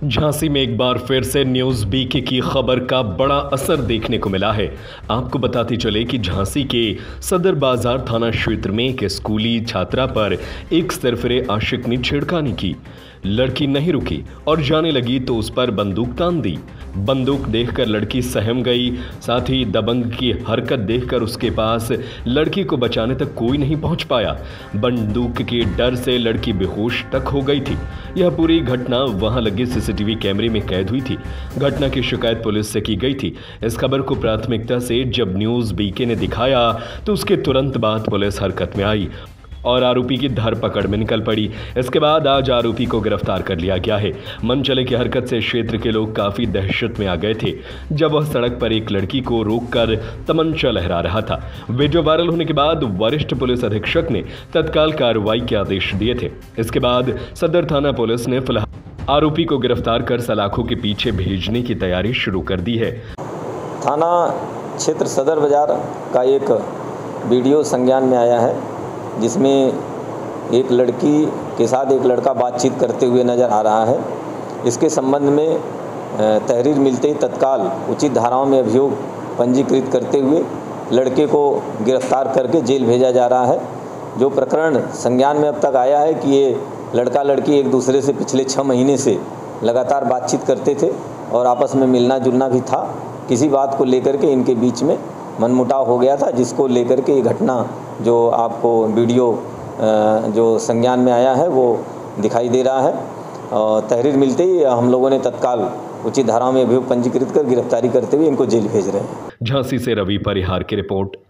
झांसी में एक बार फिर से न्यूज बीके की खबर का बड़ा असर देखने को मिला है। आपको बताते चले कि झांसी के सदर बाजार थाना क्षेत्र में एक स्कूली छात्रा पर एक सरफरे आशिक ने छेड़खानी की। लड़की नहीं रुकी और जाने लगी तो उस पर बंदूक तान दी। बंदूक देखकर लड़की सहम गई। साथ ही दबंग की हरकत देखकर उसके पास लड़की को बचाने तक कोई नहीं पहुंच पाया। बंदूक के डर से लड़की बेहोश तक हो गई थी। यह पूरी घटना वहां लगे सीसीटीवी कैमरे में कैद हुई थी। घटना की शिकायत पुलिस से की गई थी। इस खबर को प्राथमिकता से जब न्यूज बीके ने दिखाया तो उसके तुरंत बाद पुलिस हरकत में आई और आरोपी की धरपकड़ में निकल पड़ी। इसके बाद आज आरोपी को गिरफ्तार कर लिया गया है। मनचले की हरकत से क्षेत्र के लोग काफी दहशत में आ गए थे जब वह सड़क पर एक लड़की को रोककर तमंचा लहरा रहा था। वीडियो वायरल होने के बाद वरिष्ठ पुलिस अधीक्षक ने तत्काल कार्रवाई के आदेश दिए थे। इसके बाद सदर थाना पुलिस ने फिलहाल आरोपी को गिरफ्तार कर सलाखों के पीछे भेजने की तैयारी शुरू कर दी है। थाना क्षेत्र सदर बाजार का एक वीडियो संज्ञान में आया है जिसमें एक लड़की के साथ एक लड़का बातचीत करते हुए नज़र आ रहा है। इसके संबंध में तहरीर मिलते ही तत्काल उचित धाराओं में अभियोग पंजीकृत करते हुए लड़के को गिरफ्तार करके जेल भेजा जा रहा है। जो प्रकरण संज्ञान में अब तक आया है कि ये लड़का लड़की एक दूसरे से पिछले 6 महीने से लगातार बातचीत करते थे और आपस में मिलना जुलना भी था। किसी बात को लेकर के इनके बीच में मनमुटाव हो गया था, जिसको लेकर के ये घटना जो आपको वीडियो जो संज्ञान में आया है वो दिखाई दे रहा है। और तहरीर मिलते ही हम लोगों ने तत्काल उचित धाराओं में अभियोग पंजीकृत कर गिरफ्तारी करते हुए इनको जेल भेज रहे हैं। झांसी से रवि परिहार की रिपोर्ट।